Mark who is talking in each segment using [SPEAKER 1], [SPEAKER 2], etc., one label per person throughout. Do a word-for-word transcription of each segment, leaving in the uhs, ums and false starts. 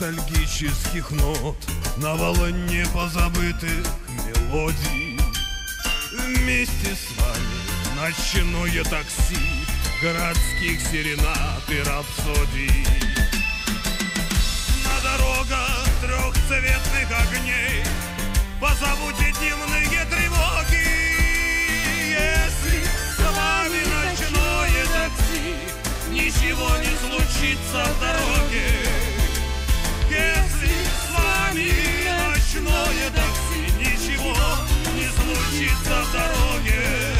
[SPEAKER 1] ностальгических нот, на волне позабытых мелодий. Вместе с вами ночное такси, городских серенад и рапсодий. На дорогах трехцветных огней позовите дневные тревоги. Если с вами ночное такси, ничего не случится в дороге. Если с вами ночное такси, ничего не случится в дороге.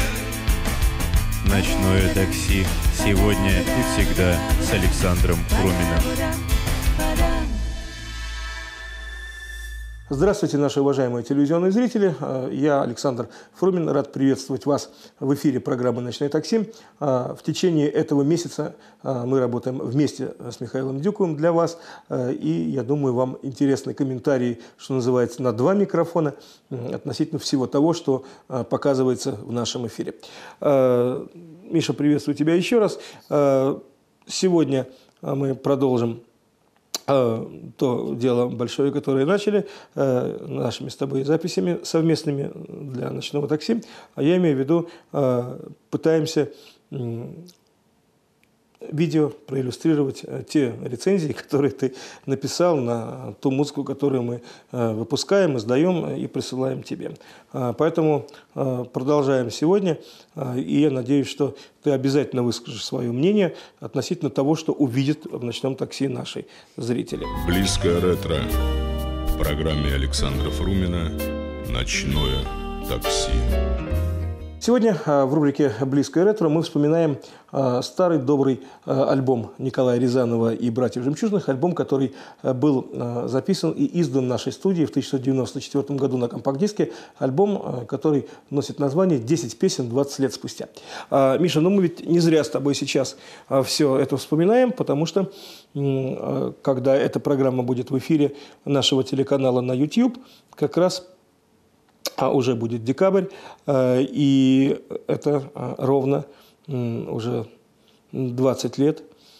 [SPEAKER 2] Ночное такси сегодня и всегда с Александром Фруминым.
[SPEAKER 3] Здравствуйте, наши уважаемые телевизионные зрители. Я, Александр Фрумин, рад приветствовать вас в эфире программы «Ночное такси». В течение этого месяца мы работаем вместе с Михаилом Дюковым для вас. И, я думаю, вам интересны комментарии, что называется, на два микрофона относительно всего того, что показывается в нашем эфире. Миша, приветствую тебя еще раз. Сегодня мы продолжим то дело большое, которое начали э, нашими с тобой записями совместными для ночного такси. А я имею в виду, э, пытаемся э, видео проиллюстрировать э, те рецензии, которые ты написал на ту музыку, которую мы э, выпускаем, издаем и присылаем тебе. Э, поэтому э, продолжаем сегодня. Э, и я надеюсь, что ты обязательно выскажешь свое мнение относительно того, что увидят в ночном такси наши зрители.
[SPEAKER 4] Близкое ретро. В программе Александра Фрумина «Ночное такси».
[SPEAKER 3] Сегодня в рубрике «Близкое ретро» мы вспоминаем старый добрый альбом Николая Рязанова и братьев Жемчужных, альбом, который был записан и издан в нашей студии в тысяча девятьсот девяносто четвёртом году на компакт-диске, альбом, который носит название «десять песен двадцать лет спустя». Миша, ну мы ведь не зря с тобой сейчас все это вспоминаем, потому что когда эта программа будет в эфире нашего телеканала на YouTube, как раз а уже будет декабрь, и это ровно уже двадцать лет,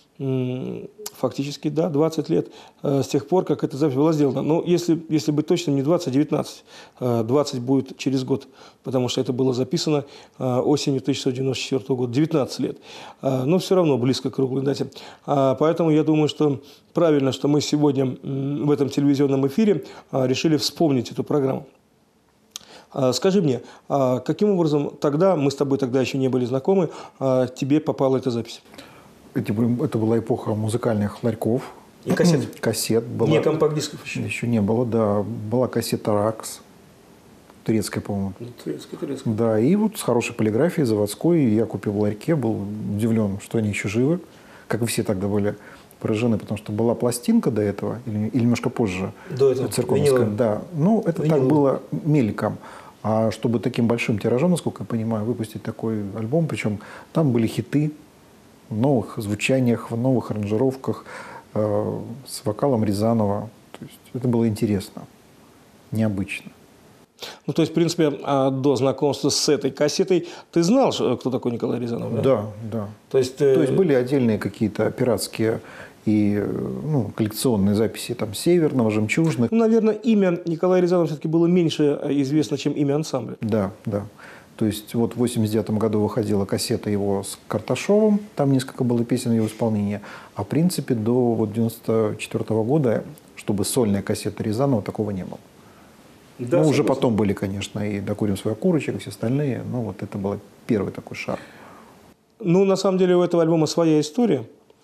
[SPEAKER 3] фактически, да, двадцать лет с тех пор, как эта запись была сделана. Но если, если быть точным, не двадцать, а девятнадцать. двадцать будет через год, потому что это было записано осенью тысяча девятьсот девяносто четвёртого года, девятнадцать лет. Но все равно близко к круглой дате. Поэтому я думаю, что правильно, что мы сегодня в этом телевизионном эфире решили вспомнить эту программу. Скажи мне, каким образом тогда, мы с тобой тогда еще не были знакомы, тебе попала эта запись?
[SPEAKER 5] Это была эпоха музыкальных ларьков.
[SPEAKER 3] И кассет?
[SPEAKER 5] Кассет. Была...
[SPEAKER 3] Не компакт-дисков еще?
[SPEAKER 5] Еще не было, да. Была кассета «Ракс», турецкая, по-моему.
[SPEAKER 3] Турецкая, турецкая.
[SPEAKER 5] Да, и вот с хорошей полиграфией, заводской, я купил в ларьке, был удивлен, что они еще живы, как и все тогда были поражены, потому что была пластинка до этого, или, или немножко позже.
[SPEAKER 3] До этого,
[SPEAKER 5] церковная, да. Ну, это
[SPEAKER 3] виниловая.
[SPEAKER 5] Так было мельком. А чтобы таким большим тиражом, насколько я понимаю, выпустить такой альбом, причем там были хиты в новых звучаниях, в новых аранжировках, э, с вокалом Рязанова. То есть это было интересно, необычно.
[SPEAKER 3] Ну, то есть, в принципе, до знакомства с этой кассетой ты знал, кто такой Николай Рязанов? Да,
[SPEAKER 5] да. да.
[SPEAKER 3] То есть,
[SPEAKER 5] то есть были отдельные какие-то пиратские и ну, коллекционные записи там Северного, Жемчужных.
[SPEAKER 3] Ну, наверное, имя Николая Рязанова все-таки было меньше известно, чем имя ансамбля.
[SPEAKER 5] Да, да. То есть вот в восемьдесят девятом году выходила кассета его с Карташовым, там несколько было песен его исполнения. А в принципе до вот девяносто четвёртого года, чтобы сольная кассета Рязанова, такого не было. Да, ну, уже потом были, конечно, и «Докурим свой окурочек», и все остальные. Но вот это был первый такой шар.
[SPEAKER 3] Ну, на самом деле, у этого альбома своя история.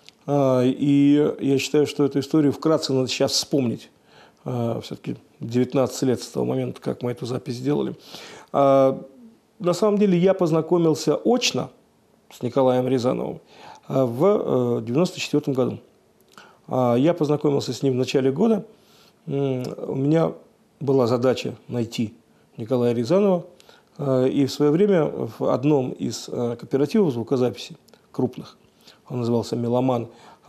[SPEAKER 3] И я считаю, что эту историю вкратце надо сейчас вспомнить. Все-таки девятнадцать лет с того момента, как мы эту запись сделали. На самом деле, я познакомился очно с Николаем Рязановым в девяносто четвёртом году. Я познакомился с ним в начале года. У меня была задача найти Николая Рязанова. И в свое время в одном из кооперативов звукозаписи крупных, он назывался «Меломан»,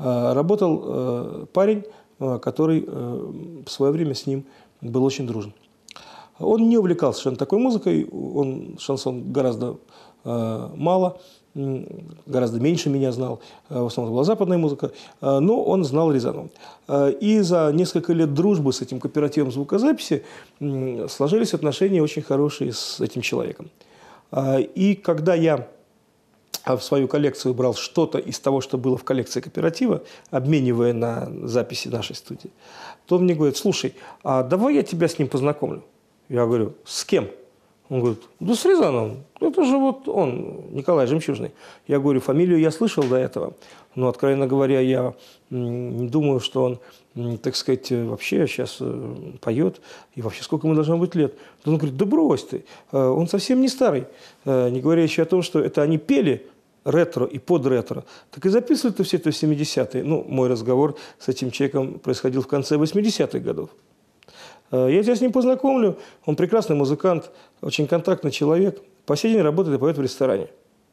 [SPEAKER 3] работал парень, который в свое время с ним был очень дружен. Он не увлекался совершенно такой музыкой, он шансон гораздо мало гораздо меньше меня знал, в основном была западная музыка, но он знал Рязанова. И за несколько лет дружбы с этим кооперативом звукозаписи сложились отношения очень хорошие с этим человеком. И когда я в свою коллекцию брал что-то из того, что было в коллекции кооператива, обменивая на записи нашей студии, то он мне говорит: слушай, а давай я тебя с ним познакомлю. Я говорю: с кем? Он говорит: да с Рязановым. Это же вот он, Николай Жемчужный. Я говорю: фамилию я слышал до этого, но, откровенно говоря, я не думаю, что он, так сказать, вообще сейчас поет. И вообще, сколько ему должно быть лет? Он говорит: да брось ты, он совсем не старый. Не говоря еще о том, что это они пели ретро и под ретро. Так и записывали-то все это в семидесятые. Ну, мой разговор с этим человеком происходил в конце восьмидесятых годов. Я тебя с ним познакомлю. Он прекрасный музыкант, очень контактный человек. По сей день работает и поет в ресторане.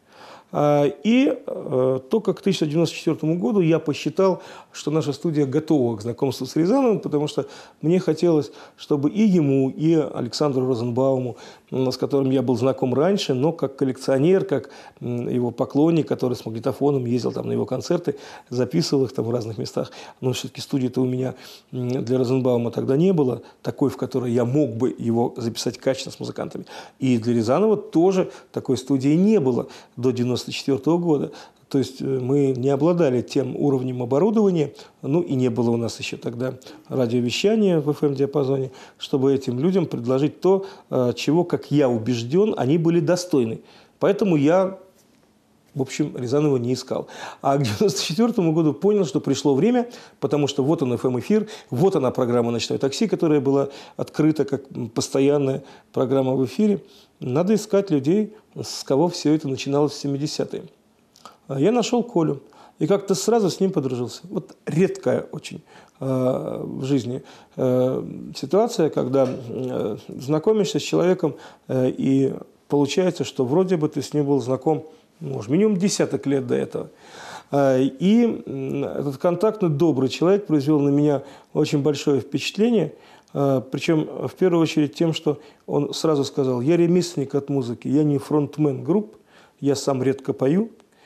[SPEAKER 3] И только к тысяча девятьсот девяносто четвёртому году я посчитал, что наша студия готова к знакомству с Рязановым, потому что мне хотелось, чтобы и ему, и Александру Розенбауму, с которым я был знаком раньше, но как коллекционер, как его поклонник, который с магнитофоном ездил там на его концерты, записывал их там в разных местах. Но все-таки студии-то у меня для Розенбаума тогда не было, такой, в которой я мог бы его записать качественно с музыкантами. И для Рязанова тоже такой студии не было до девяносто четвёртого года. То есть мы не обладали тем уровнем оборудования, ну и не было у нас еще тогда радиовещания в эф эм-диапазоне, чтобы этим людям предложить то, чего, как я убежден, они были достойны. Поэтому я, в общем, Рязанова не искал. А к девяносто четвёртому году понял, что пришло время, потому что вот он эф эм-эфир, вот она программа «Ночное такси», которая была открыта как постоянная программа в эфире. Надо искать людей, с кого все это начиналось в семидесятые. Я нашел Колю и как-то сразу с ним подружился. Вот редкая очень э, в жизни э, ситуация, когда э, знакомишься с человеком э, и получается, что вроде бы ты с ним был знаком, может, минимум десяток лет до этого. Э, и э, этот контактный, добрый человек произвел на меня очень большое впечатление. Причем, в первую очередь, тем, что он сразу сказал: я ремесленник от музыки, я не фронтмен групп, я сам редко пою,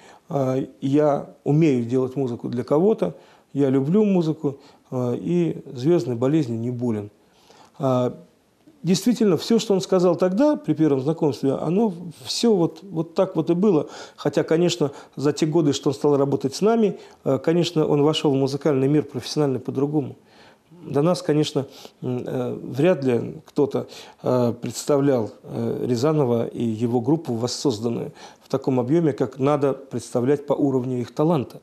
[SPEAKER 3] я умею делать музыку для кого-то, я люблю музыку и звездной болезнью не болен. Действительно, все, что он сказал тогда, при первом знакомстве, оно все вот, вот так вот и было. Хотя, конечно, за те годы, что он стал работать с нами, конечно, он вошел в музыкальный мир профессионально по-другому. До нас, конечно, вряд ли кто-то представлял Рязанова и его группу, воссозданную в таком объеме, как надо представлять по уровню их таланта.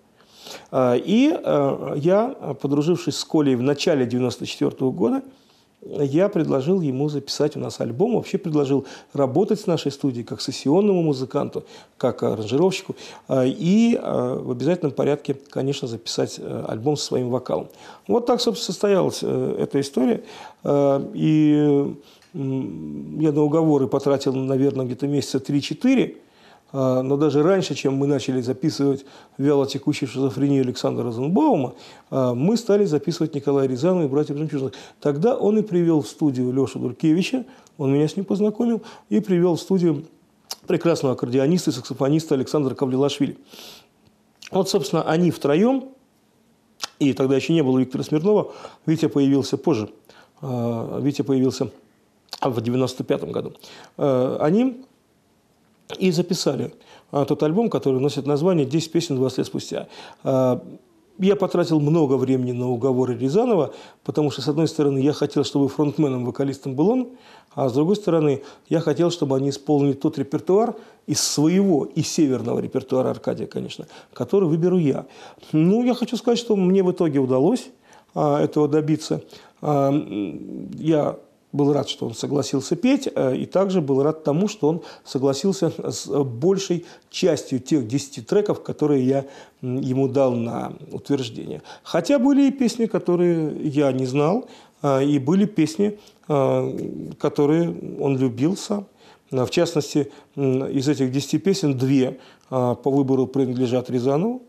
[SPEAKER 3] И я, подружившись с Колей в начале девяносто четвёртого года, я предложил ему записать у нас альбом, вообще предложил работать с нашей студией как сессионному музыканту, как аранжировщику, и в обязательном порядке, конечно, записать альбом со своим вокалом. Вот так, собственно, состоялась эта история. И я на уговоры потратил, наверное, где-то месяца три-четыре. Но даже раньше, чем мы начали записывать «Вялотекущую шизофрению» Александра Розенбаума, мы стали записывать Николая Рязанова и братьев Жемчужных. Тогда он и привел в студию Лешу Дулькевича, он меня с ним познакомил, и привел в студию прекрасного аккордеониста и саксофониста Александра Кавлилашвили. Вот, собственно, они втроем, и тогда еще не было Виктора Смирнова, Витя появился позже, Витя появился в девяносто пятом году. Они и записали а, тот альбом, который носит название «десять песен двадцать лет спустя». А, я потратил много времени на уговоры Рязанова, потому что, с одной стороны, я хотел, чтобы фронтменом, вокалистом был он, а с другой стороны, я хотел, чтобы они исполнили тот репертуар из своего и северного репертуара Аркадия, конечно, который выберу я. Ну, я хочу сказать, что мне в итоге удалось а, этого добиться. А, я был рад, что он согласился петь, и также был рад тому, что он согласился с большей частью тех десяти треков, которые я ему дал на утверждение. Хотя были и песни, которые я не знал, и были песни, которые он любил сам. В частности, из этих десяти песен две по выбору принадлежат Рязанову.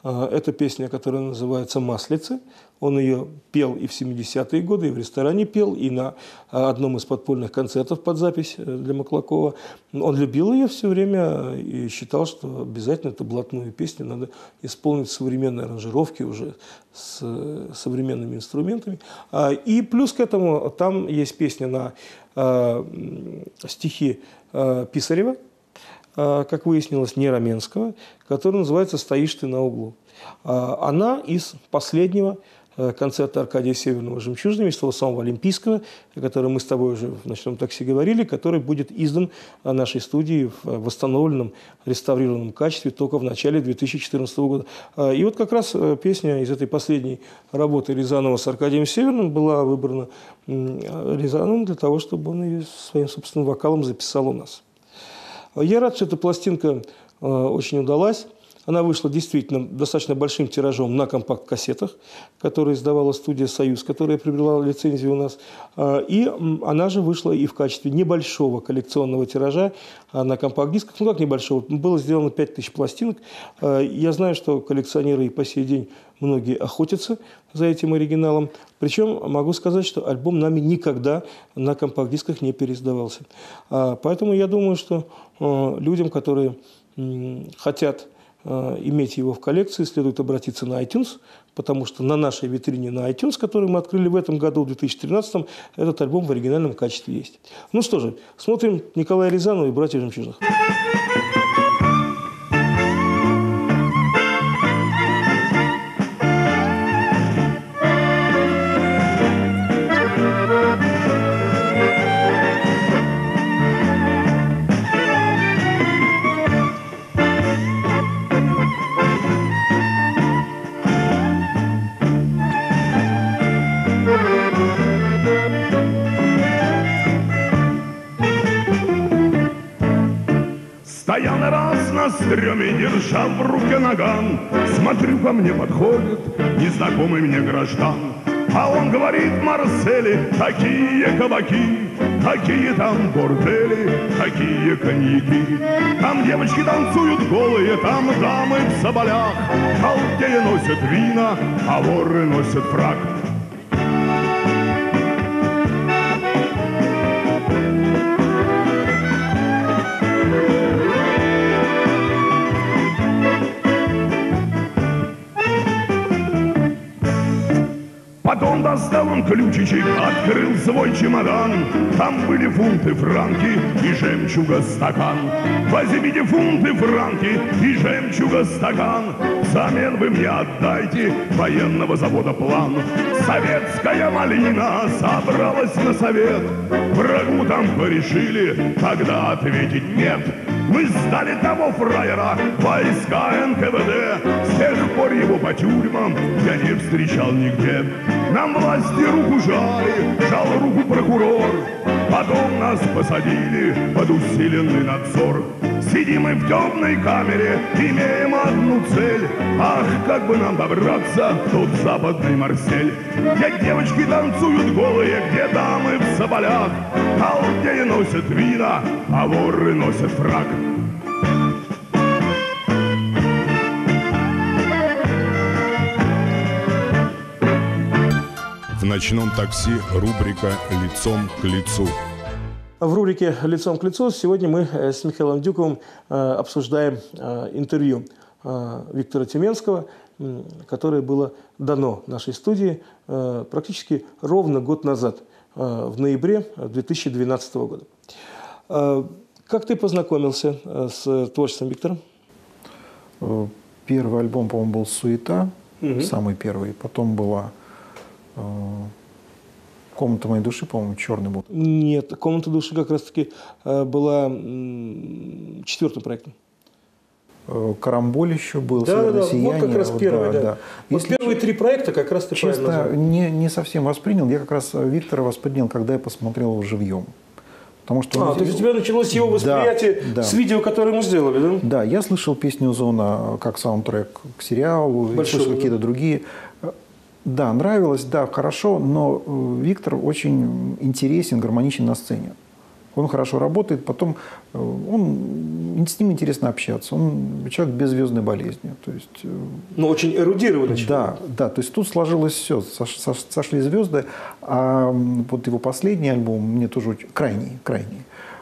[SPEAKER 3] Это песня, которая называется «Маслица». Он ее пел и в семидесятые годы, и в ресторане пел, и на одном из подпольных концертов под запись для Маклакова. Он любил ее все время и считал, что обязательно эту блатную песню надо исполнить в современной аранжировке уже с современными инструментами. И плюс к этому там есть песня на стихи Писарева, как выяснилось, не Раменского, которая называется «Стоишь ты на углу». Она из последнего концерта Аркадия Северного «Жемчужными», из того самого Олимпийского, о котором мы с тобой уже в «Ночном такси» говорили, который будет издан нашей студии в восстановленном, реставрированном качестве только в начале две тысячи четырнадцатого года. И вот как раз песня из этой последней работы Рязанова с Аркадием Северным была выбрана Рязановым для того, чтобы он ее своим собственным вокалом записал у нас. Я рад, что эта пластинка очень удалась. Она вышла действительно достаточно большим тиражом на компакт-кассетах, которые издавала студия «Союз», которая приобрела лицензию у нас. И она же вышла и в качестве небольшого коллекционного тиража на компакт-дисках. Ну как небольшого? Было сделано пять тысяч пластинок. Я знаю, что коллекционеры и по сей день многие охотятся за этим оригиналом. Причем могу сказать, что альбом нами никогда на компакт-дисках не переиздавался. Поэтому я думаю, что людям, которые хотят иметь его в коллекции, следует обратиться на iTunes, потому что на нашей витрине на iTunes, которую мы открыли в этом году, в две тысячи тринадцатом, этот альбом в оригинальном качестве есть. Ну что же, смотрим Николая Рязанова и «Братьев Жемчужных».
[SPEAKER 1] Стоял раз на стреме, держа в руке наган. Смотрю, ко мне подходит незнакомый мне граждан. А он говорит: Марселе, такие кабаки, такие там бордели, такие коньяки. Там девочки танцуют голые, там дамы в соболях. Халдеи носят вина, а воры носят фрак. Потом достал он ключичек, открыл свой чемодан. Там были фунты, франки и жемчуга стакан. Возьмите фунты, франки и жемчуга стакан. Взамен вы мне отдайте военного завода план. Советская малина собралась на совет. Врагу там порешили тогда ответить нет. Мы сдали того фраера, войска эн ка вэ дэ. С тех пор его по тюрьмам я не встречал нигде. Нам власти руку жали, жал руку прокурор. Потом нас посадили под усиленный надзор. Сидим мы в темной камере, имеем одну цель. Ах, как бы нам добраться в тот западный Марсель. Где девочки танцуют голые, где дамы в соболях. Халдеи носят вина, а воры носят фрак.
[SPEAKER 4] В «Ночном такси» рубрика «Лицом к лицу».
[SPEAKER 3] В рубрике «Лицом к лицу» сегодня мы с Михаилом Дюковым обсуждаем интервью Виктора Тюменского, которое было дано нашей студии практически ровно год назад, в ноябре две тысячи двенадцатого года. Как ты познакомился с творчеством Виктора?
[SPEAKER 5] Первый альбом, по-моему, был «Суета»,
[SPEAKER 3] угу.
[SPEAKER 5] самый первый. Потом была «Комната моей души», по-моему, черный был.
[SPEAKER 3] Нет, «Комната души» как раз-таки была четвертым проектом.
[SPEAKER 5] «Карамболь» еще был,
[SPEAKER 3] да, да,
[SPEAKER 5] «Сияние».
[SPEAKER 3] Вот как раз первый, да.
[SPEAKER 5] да. да.
[SPEAKER 3] Вот
[SPEAKER 5] Если
[SPEAKER 3] первые три проекта как раз ты
[SPEAKER 5] честно,
[SPEAKER 3] правильно назвал.
[SPEAKER 5] не, не совсем воспринял. Я как раз Виктора воспринял, когда я посмотрел его живьем. Потому что
[SPEAKER 3] а,
[SPEAKER 5] он...
[SPEAKER 3] то есть у тебя началось его восприятие
[SPEAKER 5] да, да.
[SPEAKER 3] с видео, которое мы сделали, да?
[SPEAKER 5] Да, я слышал песню «Зона» как саундтрек к сериалу, слышал какие-то другие. Да, нравилось, да, хорошо, но Виктор очень интересен, гармоничен на сцене. Он хорошо работает, потом он, с ним интересно общаться. Он человек без звездной болезни. То есть,
[SPEAKER 3] ну, очень эрудированный человек.
[SPEAKER 5] Да, да, то есть тут сложилось все, сошли звезды. А вот его последний альбом мне тоже очень, крайний, крайний.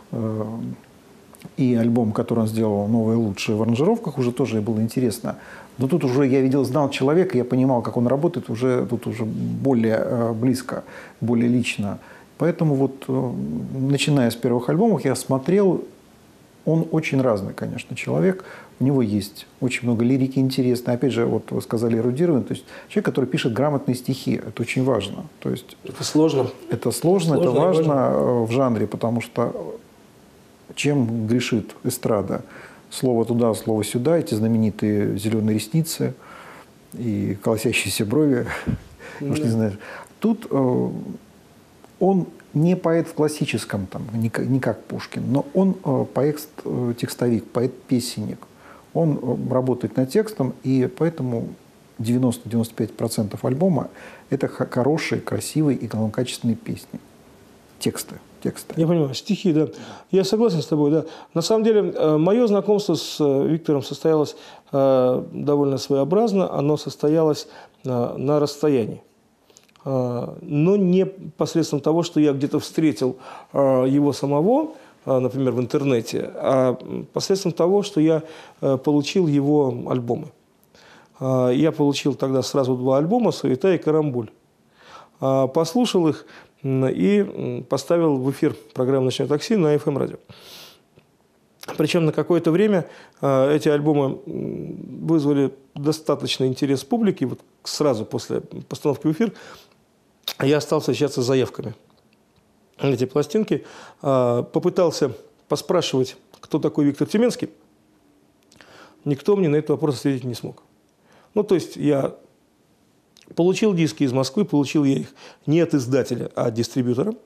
[SPEAKER 5] И альбом, который он сделал, «Новое лучшее» в аранжировках, уже тоже было интересно. Но тут уже я видел, знал человека, я понимал, как он работает, уже тут уже более близко, более лично. Поэтому вот, начиная с первых альбомов, я смотрел, он очень разный, конечно, человек. У него есть очень много лирики интересной. Опять же, вот вы сказали эрудированный, то есть человек, который пишет грамотные стихи. Это очень важно. То есть,
[SPEAKER 3] это сложно.
[SPEAKER 5] Это сложно, сложно это важно, важно в жанре, потому что чем грешит эстрада? Слово туда, слово сюда, эти знаменитые зеленые ресницы и колосящиеся брови. Может, не знаешь. Тут э, он не поэт в классическом, там, не, не как Пушкин, но он э, поэт-текстовик, поэт-песенник. Он э, работает над текстом, и поэтому девяносто — девяносто пять процентов альбома – это хорошие, красивые и качественные песни. Тексты. Тексты.
[SPEAKER 3] Я понимаю, стихи, да. Я согласен с тобой, да. На самом деле, мое знакомство с Виктором состоялось довольно своеобразно. Оно состоялось на расстоянии. Но не посредством того, что я где-то встретил его самого, например, в интернете, а посредством того, что я получил его альбомы. Я получил тогда сразу два альбома «Суета» и «Карамбуль». Послушал их и поставил в эфир программу «Ночное такси» на эф эм-радио. Причем на какое-то время эти альбомы вызвали достаточно интерес публики. Вот сразу после постановки в эфир я стал встречаться с заявками на эти пластинки. Попытался поспрашивать, кто такой Виктор Тюменский. Никто мне на этот вопрос ответить не смог. Ну, то есть я получил диски из Москвы, получил я их не от издателя, а от дистрибьютора.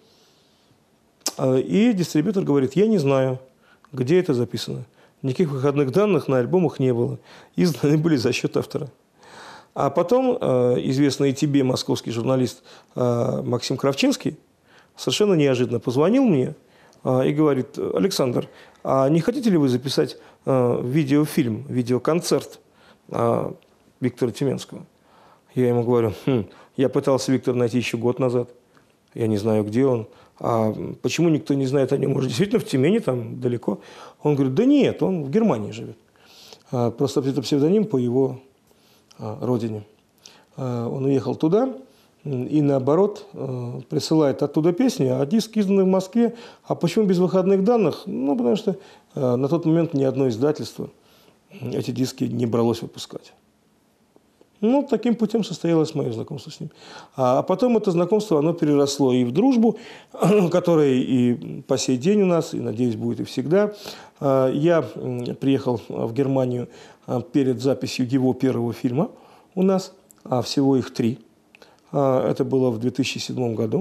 [SPEAKER 3] И дистрибьютор говорит: я не знаю, где это записано. Никаких выходных данных на альбомах не было. Изданы были за счет автора. А потом известный тебе московский журналист Максим Кравчинский совершенно неожиданно позвонил мне и говорит: Александр, а не хотите ли вы записать видеофильм, видеоконцерт Виктора Тюменского? Я ему говорю: хм, я пытался Виктора найти еще год назад. Я не знаю, где он. А почему никто не знает о нем? Может, действительно в Тюмени, там далеко? Он говорит: да нет, он в Германии живет. Просто это псевдоним по его родине. Он уехал туда и, наоборот, присылает оттуда песни, а диск издан в Москве. А почему без выходных данных? Ну, потому что на тот момент ни одно издательство эти диски не бралось выпускать. Ну, таким путем состоялось мое знакомство с ним. А потом это знакомство, оно переросло и в дружбу, которая и по сей день у нас, и, надеюсь, будет и всегда. Я приехал в Германию перед записью его первого фильма у нас, а всего их три. Это было в две тысячи седьмом году.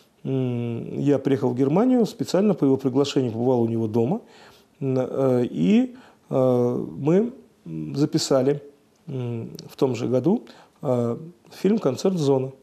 [SPEAKER 3] Я приехал в Германию, специально по его приглашению побывал у него дома. И мы записали в том же году фильм «Концерт Зона»,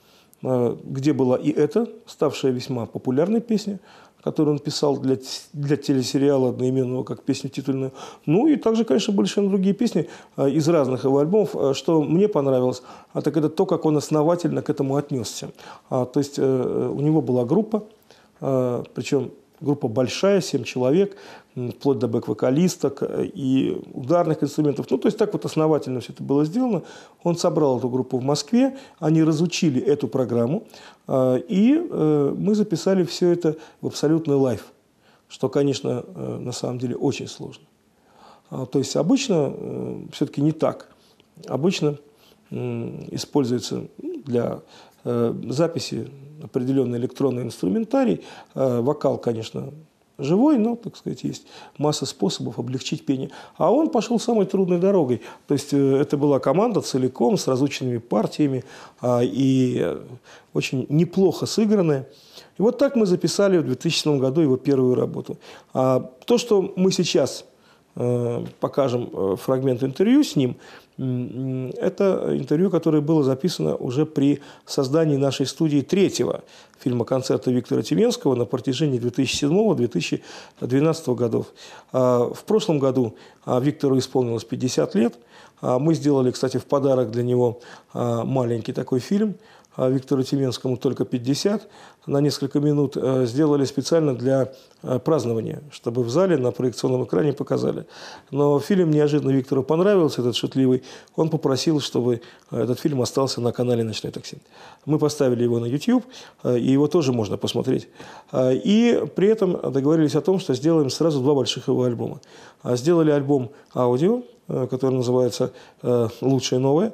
[SPEAKER 3] где была и эта, ставшая весьма популярной песня, которую он писал для, для телесериала одноименного, как песню титульную. Ну и также, конечно, были совершенно другие песни из разных его альбомов. Что мне понравилось, а так это то, как он основательно к этому отнесся. А, то есть у него была группа, а, причем группа большая, семь человек, вплоть до бэк-вокалисток и ударных инструментов. Ну, то есть так вот основательно все это было сделано. Он собрал эту группу в Москве, они разучили эту программу, и мы записали все это в абсолютный лайв, что, конечно, на самом деле очень сложно. То есть обычно все-таки не так. Обычно используется для записи определенный электронный инструментарий. Вокал, конечно, живой, но, так сказать, есть масса способов облегчить пение. А он пошел самой трудной дорогой. То есть это была команда целиком, с разученными партиями и очень неплохо сыгранная. И вот так мы записали в две тысячи седьмом году его первую работу. А то, что мы сейчас покажем фрагмент интервью с ним, Это интервью, которое было записано уже при создании нашей студии третьего фильма-концерта Виктора Тименского на протяжении две тысячи седьмого — две тысячи двенадцатого годов. В прошлом году Виктору исполнилось пятьдесят лет. Мы сделали, кстати, в подарок для него маленький такой фильм Виктору Тименскому «Только пятьдесят» на несколько минут, сделали специально для празднования, чтобы в зале на проекционном экране показали. Но фильм неожиданно Виктору понравился, этот шутливый. Он попросил, чтобы этот фильм остался на канале «Ночной такси». Мы поставили его на YouTube, и его тоже можно посмотреть. И при этом договорились о том, что сделаем сразу два больших его альбома. Сделали альбом аудио, который называется «Лучшее новое»,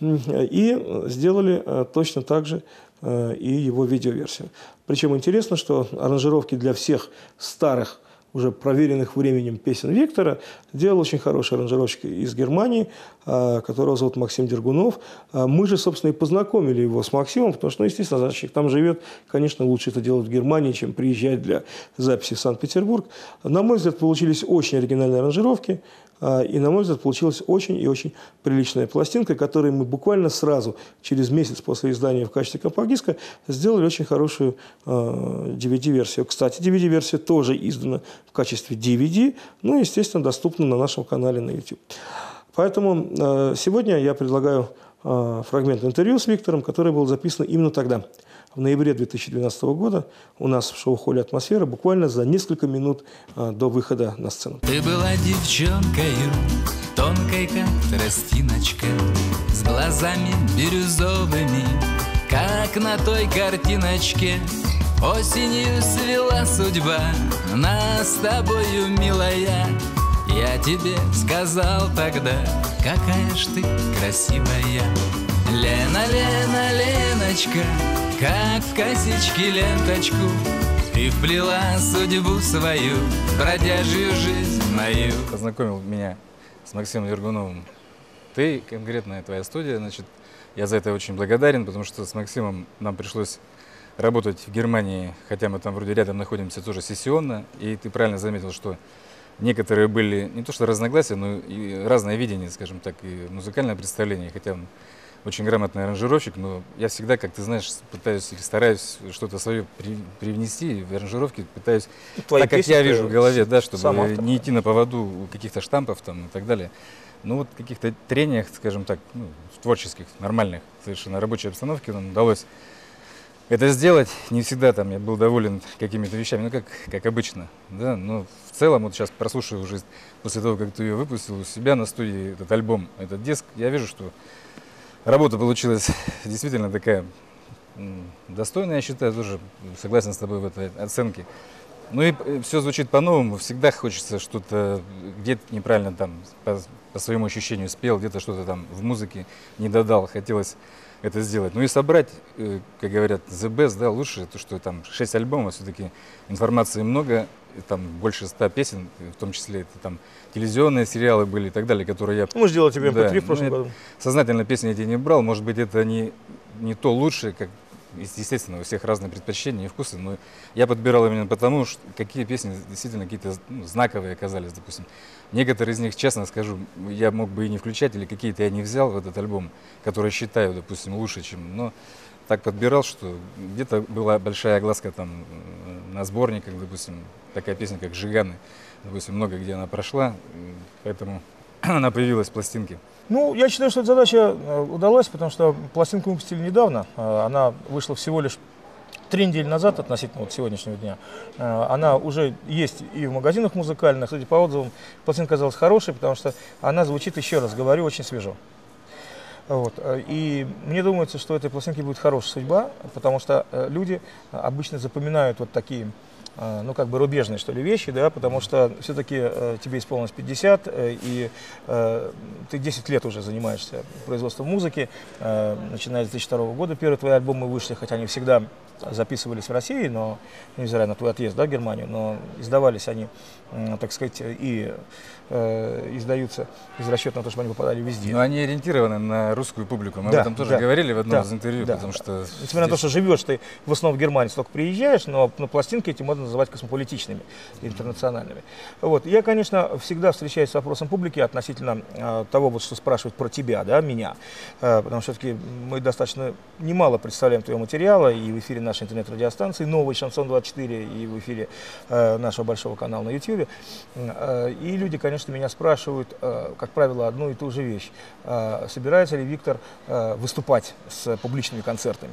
[SPEAKER 3] и сделали точно так же и его видеоверсию. Причем интересно, что аранжировки для всех старых, уже проверенных временем песен Виктора делал очень хороший аранжировщик из Германии, которого зовут Максим Дергунов. Мы же, собственно, и познакомили его с Максимом, потому что, ну, естественно, заказчик там живет. Конечно, лучше это делать в Германии, чем приезжать для записи в Санкт-Петербург. На мой взгляд, получились очень оригинальные аранжировки. И, на мой взгляд, получилась очень и очень приличная пластинка, которую мы буквально сразу, через месяц после издания в качестве компакт-диска, сделали очень хорошую э, ди ви ди-версию. Кстати, ди ви ди-версия тоже издана в качестве ди ви ди, ну и, естественно, доступна на нашем канале на YouTube. Поэтому э, сегодня я предлагаю э, фрагмент интервью с Виктором, которое было записано именно тогда. В ноябре две тысячи двенадцатого года у нас в шоу-холле «Атмосфера» буквально за несколько минут а, до выхода на сцену.
[SPEAKER 6] Ты была девчонкою, тонкой как тростиночка, с глазами бирюзовыми, как на той картиночке. Осенью свела судьба нас с тобою, милая. Я тебе сказал тогда, какая ж ты красивая. Лена, Лена, Леночка, как в косичке ленточку ты вплела судьбу свою, бродяжью жизнь мою.
[SPEAKER 7] Познакомил меня с Максимом Дергуновым ты, конкретно твоя студия, значит, я за это очень благодарен, потому что с Максимом нам пришлось работать в Германии, хотя мы там вроде рядом находимся тоже сессионно, и ты правильно заметил, что некоторые были не то что разногласия, но и разное видение, скажем так, и музыкальное представление, хотя он очень грамотный аранжировщик, но я всегда, как ты знаешь, пытаюсь или стараюсь что-то свое при, привнести в аранжировки, пытаюсь, Твои так как я вижу в голове, да, чтобы не идти на поводу каких-то штампов там и так далее. Но вот в каких-то трениях, скажем так, ну, в творческих, нормальных, совершенно рабочей обстановке нам удалось это сделать. Не всегда там я был доволен какими-то вещами, ну как, как обычно, да, но в целом вот сейчас прослушиваю уже после того, как ты ее выпустил у себя на студии, этот альбом, этот диск, я вижу, что работа получилась действительно такая достойная, я считаю, тоже согласен с тобой в этой оценке. Ну и все звучит по-новому, всегда хочется что-то, где-то неправильно там по, по своему ощущению спел, где-то что-то там в музыке не додал, хотелось это сделать. Ну и собрать, как говорят, the best, да, лучше, то, что там шесть альбомов, все-таки информации много, там больше ста песен, в том числе это там телевизионные сериалы были и так далее, которые я...
[SPEAKER 3] Мы сделали тебе эм пэ три да, в прошлом
[SPEAKER 7] ну,
[SPEAKER 3] году.
[SPEAKER 7] Сознательно песни эти не брал, может быть, это не, не то лучшее, как... Естественно, у всех разные предпочтения и вкусы, но я подбирал именно потому, что какие песни действительно какие-то ну, знаковые оказались, допустим. Некоторые из них, честно скажу, я мог бы и не включать, или какие-то я не взял в этот альбом, которые считаю, допустим, лучше, чем... Но так подбирал, что где-то была большая огласка там на сборниках, допустим, такая песня, как «Жиганы», допустим, много где она прошла, поэтому она появилась в пластинке.
[SPEAKER 3] Ну, я считаю, что эта задача удалась, потому что пластинку выпустили недавно. Она вышла всего лишь три недели назад относительно вот сегодняшнего дня. Она уже есть и в магазинах музыкальных. Кстати, по отзывам пластинка оказалась хорошей, потому что она звучит, еще раз говорю, очень свежо. Вот. И мне думается, что этой пластинке будет хорошая судьба, потому что люди обычно запоминают вот такие, ну, как бы рубежные, что ли, вещи, да, потому что все-таки э, тебе исполнилось пятьдесят, э, и э, ты десять лет уже занимаешься производством музыки, э, начиная с две тысячи второго года первые твои альбомы вышли, хотя они всегда записывались в России, но, невзирая на твой отъезд, да, в Германию, но издавались они, так сказать, и э, издаются из расчета на то, чтобы они попадали везде.
[SPEAKER 7] Но они ориентированы на русскую публику. Мы
[SPEAKER 3] да,
[SPEAKER 7] об этом тоже
[SPEAKER 3] да,
[SPEAKER 7] говорили в одном
[SPEAKER 3] да,
[SPEAKER 7] из интервью,
[SPEAKER 3] да.
[SPEAKER 7] потому что...
[SPEAKER 3] Несмотря
[SPEAKER 7] здесь...
[SPEAKER 3] на то, что живешь ты в основном в Германии, только приезжаешь, но на пластинки эти можно называть космополитичными, интернациональными. Вот. Я, конечно, всегда встречаюсь с вопросом публики относительно э, того, вот, что спрашивают про тебя, да, меня, э, потому что все-таки мы достаточно немало представляем твоего материала и в эфире нашей интернет-радиостанции «Новый Шансон двадцать четыре», и в эфире э, нашего большого канала на YouTube. Э, и люди, конечно, меня спрашивают, э, как правило, одну и ту же вещь. Э, собирается ли Виктор э, выступать с публичными концертами?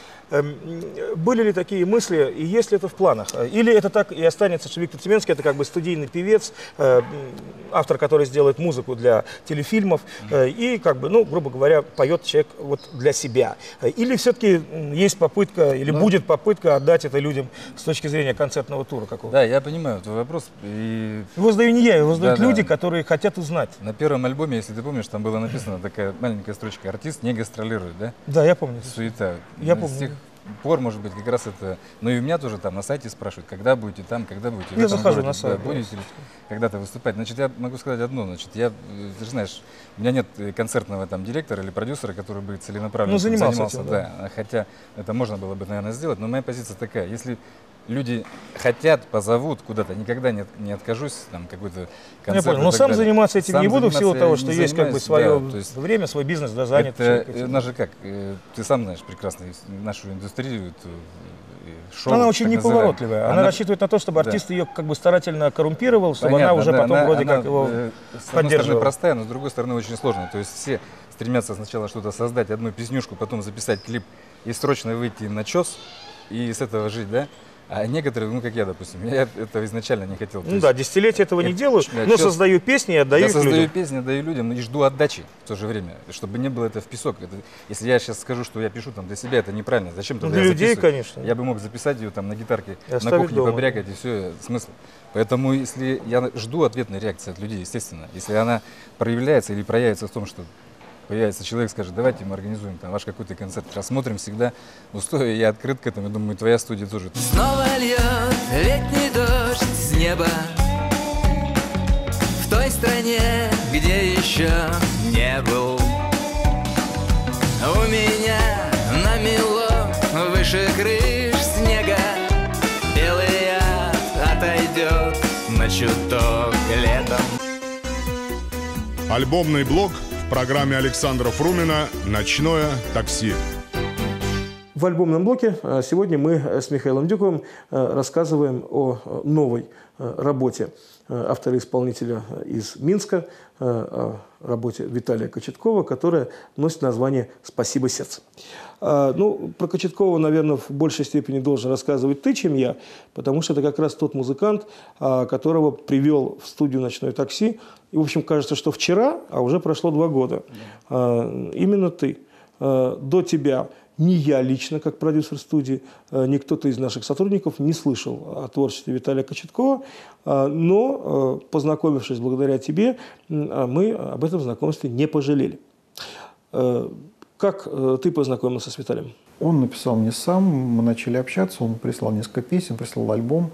[SPEAKER 3] Были ли такие мысли, и есть ли это в планах? Или это так и останется, что Виктор Тюменский — это как бы студийный певец, автор, который сделает музыку для телефильмов, и, как бы, ну, грубо говоря, поет человек вот для себя? Или все-таки есть попытка, или ну, будет попытка отдать это людям с точки зрения концертного тура какого-то?
[SPEAKER 7] Да, я понимаю твой вопрос. И...
[SPEAKER 3] Его задаю не я, его задают
[SPEAKER 7] да,
[SPEAKER 3] люди,
[SPEAKER 7] да.
[SPEAKER 3] которые хотят узнать.
[SPEAKER 7] На первом альбоме, если ты помнишь, там была написана такая маленькая строчка: артист не гастролирует, да?
[SPEAKER 3] Да, я помню.
[SPEAKER 7] Суета.
[SPEAKER 3] Я
[SPEAKER 7] С
[SPEAKER 3] помню.
[SPEAKER 7] тех пор, может быть, как раз это... Ну и у меня тоже там на сайте спрашивают, когда будете там, когда будете
[SPEAKER 3] я
[SPEAKER 7] в этом
[SPEAKER 3] захожу
[SPEAKER 7] городе,
[SPEAKER 3] на сайт.
[SPEAKER 7] да, будете ли когда-то выступать. Значит, я могу сказать одно, значит, я, ты же знаешь, у меня нет концертного там директора или продюсера, который бы целенаправленно
[SPEAKER 3] ну, занимался,
[SPEAKER 7] занимался
[SPEAKER 3] этим,
[SPEAKER 7] да. Да. Хотя это можно было бы, наверное, сделать, но моя позиция такая: если люди хотят, позовут куда-то, никогда не, не откажусь, там, какой-то концерт.
[SPEAKER 3] Я понял, но сам далее. заниматься этим
[SPEAKER 7] сам
[SPEAKER 3] не буду в силу того, что есть как бы свое
[SPEAKER 7] да, есть
[SPEAKER 3] время, свой бизнес, да, занят.
[SPEAKER 7] Это, у нас же как, ты сам знаешь прекрасно нашу индустрию, эту, шоу,
[SPEAKER 3] она очень неповоротливая. Она, она рассчитывает на то, чтобы артист да. ее как бы старательно коррумпировал, чтобы Понятно, она уже да, потом
[SPEAKER 7] она,
[SPEAKER 3] вроде
[SPEAKER 7] она,
[SPEAKER 3] как его
[SPEAKER 7] э, с одной стороны простая, но с другой стороны очень сложная. То есть все стремятся сначала что-то создать, одну песнюшку, потом записать клип и срочно выйти на чес и с этого жить, да? А некоторые, ну как я, допустим, я этого изначально не хотел.
[SPEAKER 3] Ну да, десятилетия этого не делаю, да, но чё, создаю песни и отдаю
[SPEAKER 7] их
[SPEAKER 3] людям. Я
[SPEAKER 7] создаю песни, отдаю людям и жду отдачи в то же время, чтобы не было это в песок. Это, если я сейчас скажу, что я пишу там для себя, это неправильно. Зачем тогда
[SPEAKER 3] для
[SPEAKER 7] я
[SPEAKER 3] людей,
[SPEAKER 7] записываю?
[SPEAKER 3] Конечно.
[SPEAKER 7] Я бы мог записать ее там на гитарке,
[SPEAKER 3] и
[SPEAKER 7] на кухне,
[SPEAKER 3] дома.
[SPEAKER 7] побрякать и все, смысл. Поэтому если я жду ответной реакции от людей, естественно, если она проявляется или проявится в том, что появится человек, скажет: давайте мы организуем там ваш какой-то концерт, рассмотрим всегда условия, я открыт к этому, я думаю, твоя студия тоже.
[SPEAKER 6] Снова льет летний дождь с неба в той стране, где еще не был. У меня намело выше крыш снега, белый ад отойдет на чуток летом.
[SPEAKER 4] Альбомный блок в программе Александра Фрумина «Ночное такси».
[SPEAKER 3] В альбомном блоке сегодня мы с Михаилом Дюковым рассказываем о новой работе автора-исполнителя из Минска, о работе Виталия Кочеткова, которая носит название «Спасибо, сердце». Ну, про Кочеткова, наверное, в большей степени должен рассказывать ты, чем я, потому что это как раз тот музыкант, которого привел в студию «Ночное такси». И, в общем, кажется, что вчера, а уже прошло два года. Да. Именно ты. До тебя ни я лично, как продюсер студии, ни кто-то из наших сотрудников не слышал о творчестве Виталия Кочеткова, но, познакомившись благодаря тебе, мы об этом знакомстве не пожалели. Как ты познакомился с Виталием?
[SPEAKER 5] Он написал мне сам, мы начали общаться, он прислал несколько песен, прислал альбом.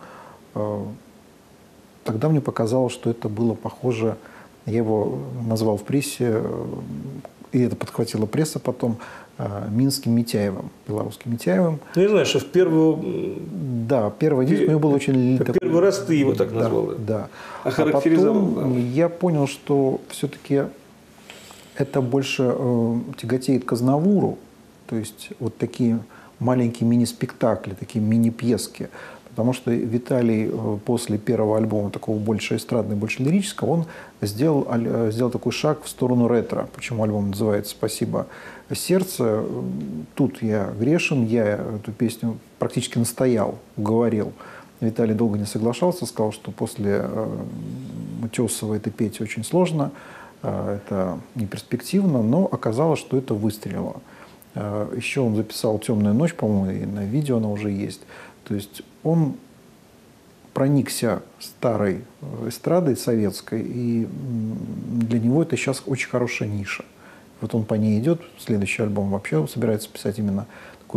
[SPEAKER 5] Тогда мне показалось, что это было похоже, я его назвал в прессе, и это подхватила пресса потом, Минским Митяевым, белорусским Митяевым.
[SPEAKER 3] Ну, я знаю, что в первую...
[SPEAKER 5] Да, первый диск у него был очень...
[SPEAKER 3] Первый такой... раз ты его так назвал.
[SPEAKER 5] Да, да.
[SPEAKER 3] Охарактеризовал.
[SPEAKER 5] А потом я понял, что все-таки это больше э, тяготеет к Азнавуру, то есть вот такие маленькие мини-спектакли, такие мини-пьески. Потому что Виталий после первого альбома, такого больше эстрадного, больше лирического, он сделал, сделал такой шаг в сторону ретро. Почему альбом называется «Спасибо, сердце». Тут я грешен, я эту песню практически настоял, уговорил. Виталий долго не соглашался, сказал, что после Утесова это петь очень сложно, это неперспективно, но оказалось, что это выстрелило. Еще он записал «Темная ночь», по-моему, и на видео она уже есть. То есть он проникся старой эстрадой советской, и для него это сейчас очень хорошая ниша. Вот он по ней идет, следующий альбом вообще собирается писать именно такой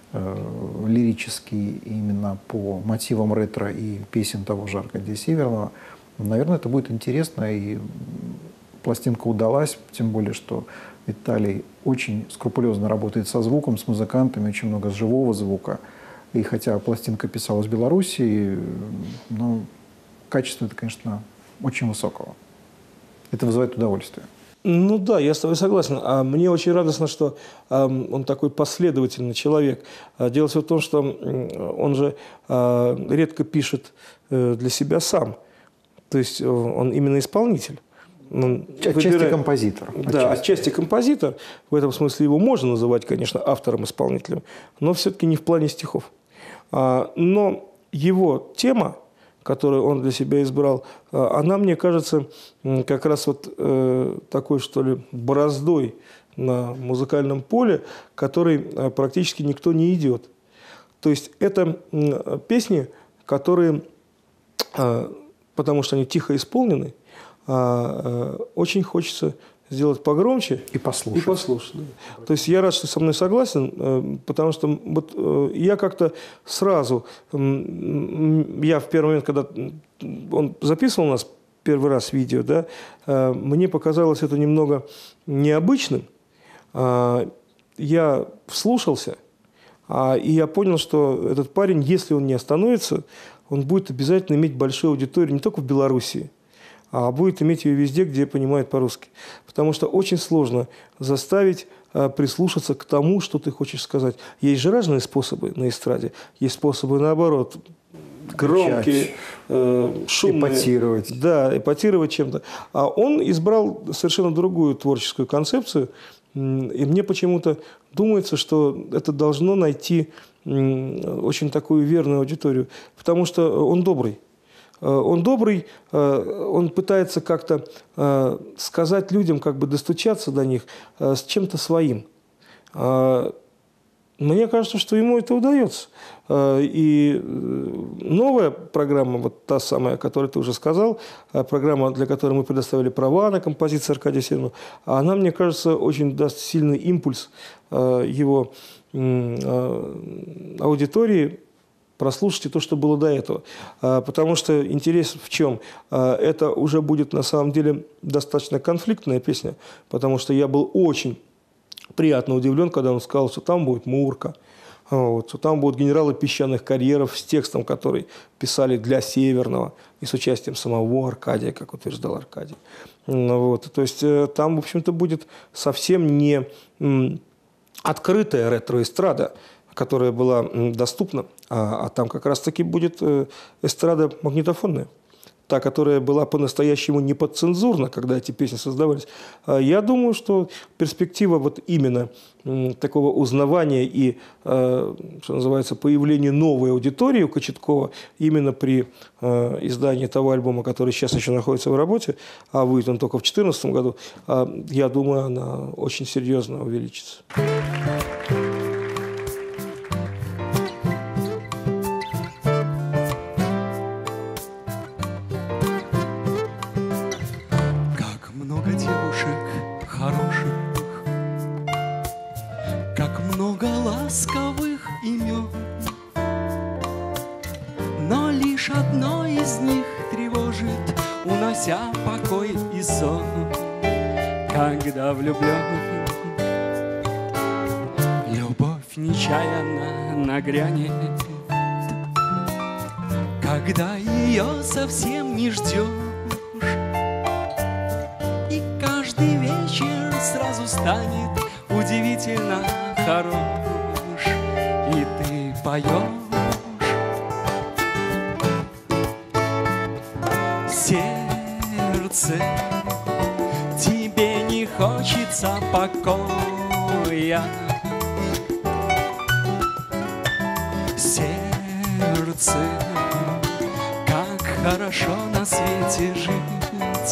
[SPEAKER 5] лирический именно по мотивам ретро и песен того же Аркадия Северного. Наверное, это будет интересно, и пластинка удалась, тем более, что Виталий очень скрупулезно работает со звуком, с музыкантами, очень много живого звука. И хотя пластинка писалась в Беларуси, но качество это, конечно, очень высокого. Это вызывает удовольствие.
[SPEAKER 3] Ну да, я с тобой согласен. А мне очень радостно, что э, он такой последовательный человек. Дело все в том, что он же э, редко пишет э, для себя сам. То есть он именно исполнитель. Он
[SPEAKER 5] Отчасти
[SPEAKER 3] выбирает...
[SPEAKER 5] композитор.
[SPEAKER 3] Да,
[SPEAKER 5] отчасти.
[SPEAKER 3] отчасти композитор. В этом смысле его можно называть, конечно, автором-исполнителем, но все-таки не в плане стихов. А, но его тема, которую он для себя избрал, она, мне кажется, как раз вот э, такой, что ли, бороздой на музыкальном поле, который практически никто не идет. То есть это э, песни, которые, э, потому что они тихо исполнены, э, э, очень хочется сделать погромче
[SPEAKER 5] И послушать.
[SPEAKER 3] И послушать, да. То есть я рад, что ты со мной согласен, потому что вот я как-то сразу, я в первый момент, когда он записывал у нас первый раз видео, да, мне показалось это немного необычным. Я вслушался, и я понял, что этот парень, если он не остановится, он будет обязательно иметь большую аудиторию не только в Белоруссии, а будет иметь ее везде, где понимают по-русски. Потому что очень сложно заставить а, прислушаться к тому, что ты хочешь сказать. Есть же разные способы на эстраде. Есть способы, наоборот, громкие, э, шумные.
[SPEAKER 5] Эпатировать.
[SPEAKER 3] Да, эпатировать чем-то. А он избрал совершенно другую творческую концепцию. И мне почему-то думается, что это должно найти очень такую верную аудиторию. Потому что он добрый. Он добрый, он пытается как-то сказать людям, как бы достучаться до них с чем-то своим. Мне кажется, что ему это удается. И новая программа, вот та самая, о которой ты уже сказал, программа, для которой мы предоставили права на композицию Аркадия Северного, она, мне кажется, очень даст сильный импульс его аудитории, прослушайте то, что было до этого. Потому что интерес в чем? Это уже будет на самом деле достаточно конфликтная песня, потому что я был очень приятно удивлен, когда он сказал, что там будет Мурка, вот, что там будут генералы песчаных карьеров с текстом, который писали для Северного и с участием самого Аркадия, как утверждал Аркадий. Вот, то есть там, в общем-то, будет совсем не открытая ретро-эстрада, которая была доступна, а, а там как раз-таки будет эстрада магнитофонная, та, которая была по-настоящему не подцензурна, когда эти песни создавались. Я думаю, что перспектива вот именно такого узнавания и, что называется, появления новой аудитории у Кочеткова именно при издании того альбома, который сейчас еще находится в работе, а выйдет он только в две тысячи четырнадцатом году, я думаю, она очень серьезно увеличится.
[SPEAKER 8] Покой и сон, когда влюблен, любовь нечаянно нагрянет, когда ее совсем не ждешь, и каждый вечер сразу станет удивительно хорош, и ты поешь. Тебе не хочется покоя, сердце, как хорошо на свете жить.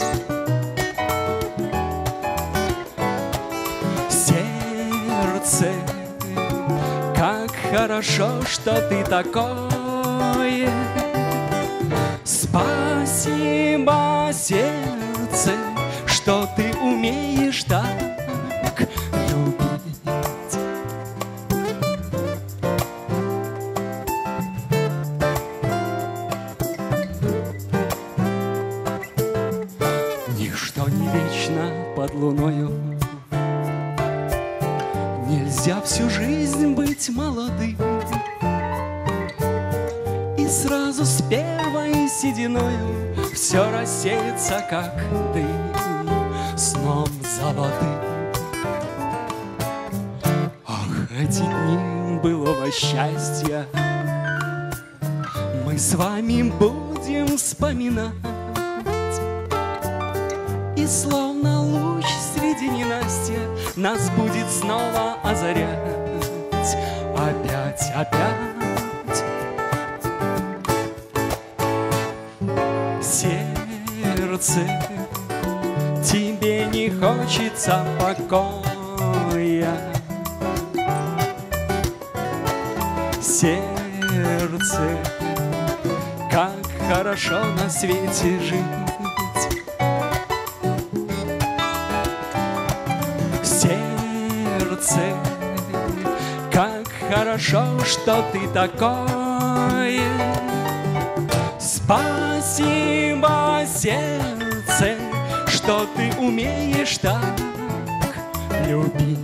[SPEAKER 8] Сердце, как хорошо, что ты такое. Спасибо, сердце, что ты умеешь так любить. под луною. Нельзя всю жизнь быть молодым и сразу с первой сединою все рассеется, как дым, сном золотым. Ах, эти дни былого счастья мы с вами будем вспоминать, и словно луч среди ненастья нас будет снова озарять. Опять, опять. Сердце, тебе не хочется покоя. Сердце, как хорошо на свете жить. Сердце, как хорошо, что ты такое. Спасибо, сердце, что ты умеешь так любить.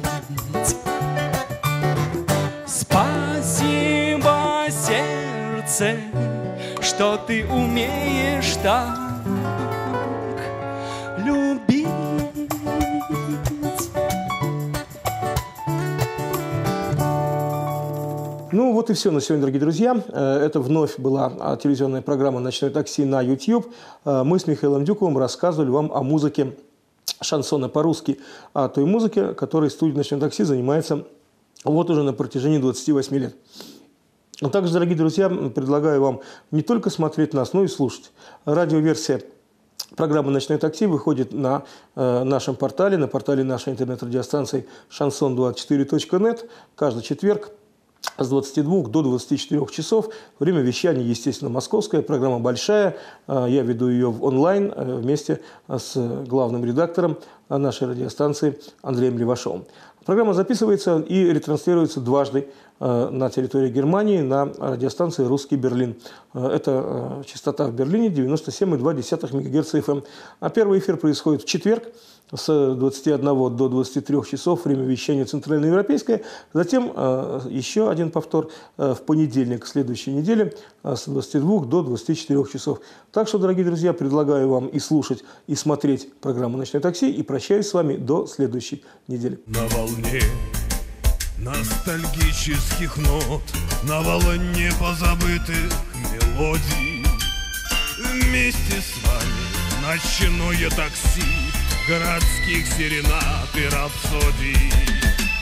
[SPEAKER 8] Спасибо, сердце, что ты умеешь так любить.
[SPEAKER 3] Ну вот и все на сегодня, дорогие друзья. Это вновь была телевизионная программа «Ночное такси» на YouTube. Мы с Михаилом Дюковым рассказывали вам о музыке шансона по-русски, о той музыке, которой студия «Ночное такси» занимается вот уже на протяжении двадцати восьми лет. А также, дорогие друзья, предлагаю вам не только смотреть нас, но и слушать. Радиоверсия программы «Ночное такси» выходит на э, нашем портале, на портале нашей интернет-радиостанции шансон двадцать четыре точка нет каждый четверг с двадцати двух до двадцати четырёх часов. Время вещания, естественно, московское. Программа большая. Я веду ее в онлайн вместе с главным редактором нашей радиостанции Андреем Левашовым. Программа записывается и ретранслируется дважды на территории Германии на радиостанции «Русский Берлин». Это частота в Берлине девяносто семь и два десятых мегагерца эф эм. А первый эфир происходит в четверг с двадцати одного до двадцати трёх часов, время вещания центральноевропейское. Затем еще один повтор в понедельник следующей недели с двадцати двух до двадцати четырёх часов. Так что, дорогие друзья, предлагаю вам и слушать, и смотреть программу «Ночное такси», и прощаюсь с вами до следующей недели.
[SPEAKER 1] На волне ностальгических нот, на волне позабытых мелодий, вместе с вами ночное такси городских серенад и рапсодий.